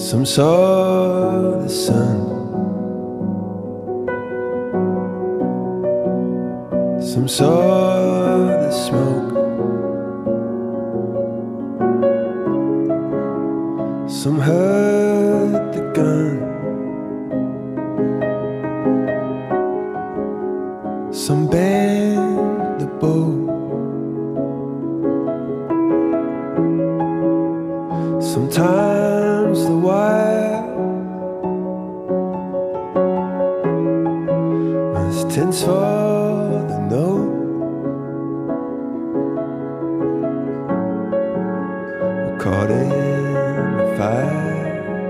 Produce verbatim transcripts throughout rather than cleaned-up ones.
Some saw the sun, some saw the smoke, some heard the gun, some bent the bow, sometimes the wire was tense for the note. We're caught in the fire.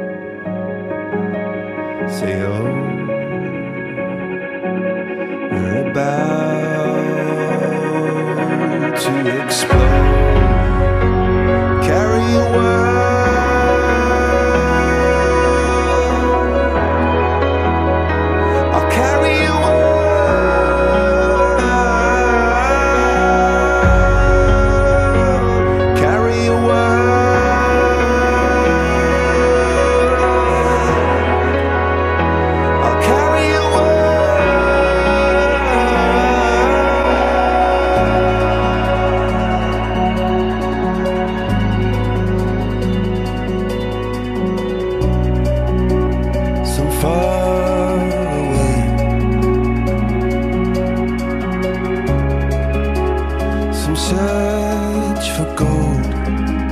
Say oh, we're about to explode. Carry a word. Far away, some search for gold,